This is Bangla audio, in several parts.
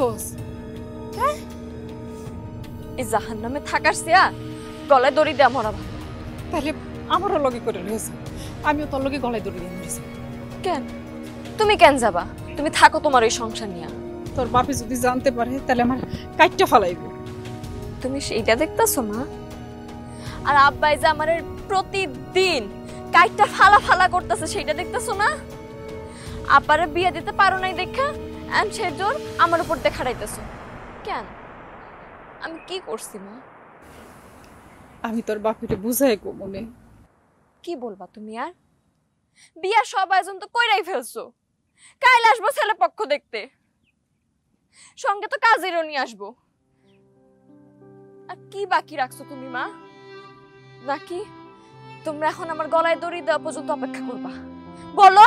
করছস? হ্যাঁ, এই জাহান্নামে থাকার চেয়া গলায় দড়ি দেয়া মরা ভালো। তাহলে আমারও লগে করে লইছে, আমিও তোর লগে গলায় দড়ি দিয়ে মরেছি। কেন তুমি কেন যাবা? তুমি থাকো তোমার ওই সংসার নিয়ে। তোর বাপে যদি জানতে পারে তাহলে আমার কাইটটা ফালাইব। তুমি সেইটা দেখতেছো মা? আর আব্বাই যে আমার প্রতিদিন কাইটটা ফালা ফালা করতেছে সেইটা দেখতেছো না? আব্বারে বিয়ে দিতে পারো নাই দেখা এন্ড সে জোর আমার উপর দেখাড়াইতেছো কেন? আমি কি করছি মা? আমি তোর বাপেরে বুঝাই গো মনে। কি বলবা তুমি আর? বিয়ার সব আয়োজন তো কইরাই ফেলছো। কাল আসবো ছেলে পক্ষ দেখতে, সঙ্গে তো কাজেরও নিয়ে আসবো। আর কি বাকি রাখছো তুমি মা? নাকি তোমরা এখন আমার গলায় দড়ি দেওয়া পর্যন্ত অপেক্ষা করবা? বলো।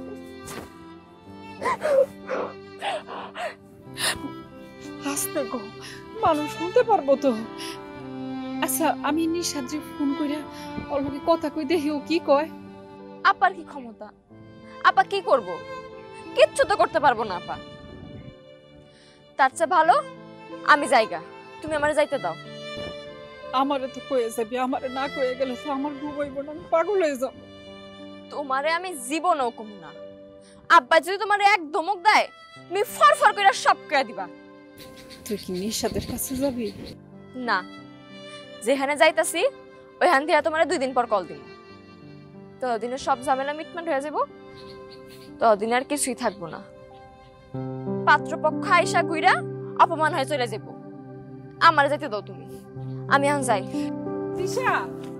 হাসতে গো, মানুষ শুনতে পারবো তো। আচ্ছা আমি নিশাদ্রি ফোন কইরা ওর লগে কথা কই দেখি ও কি কয়। আপার কি ক্ষমতা? আপা কি করব? কিচ্ছু তো করতে পারবো না আপা। তার চেয়ে ভালো আমি যাইগা, তুমি আমারে যাইতে দাও। আমারে তো কয়ে যাবি, আমারে না কয়ে গেলে তো আমার ঘুম হইব না, আমি পাগল হয়ে যাব। তোমারে আমি জীবনও কমু না। আব্বা যদি তোমারে এক ধমক দেয় তুমি ফরফর করে সব কইরা দিবা। তুই কি নিশাদের কাছে যাবি? না, যেখানে যাইতাছি ওইখান থেকে তোমার 2 দিন পর কল দিব। ততদিনে সব ঝামেলা মিটমাট হয়ে যাব, ততদিন আর কিছুই থাকবো না। পাত্রপক্ষ আইসা ঘুইরা অপমান হয়ে চলে যাব। আমার যেতে দাও তুমি, আমি এখন যাই। দিশা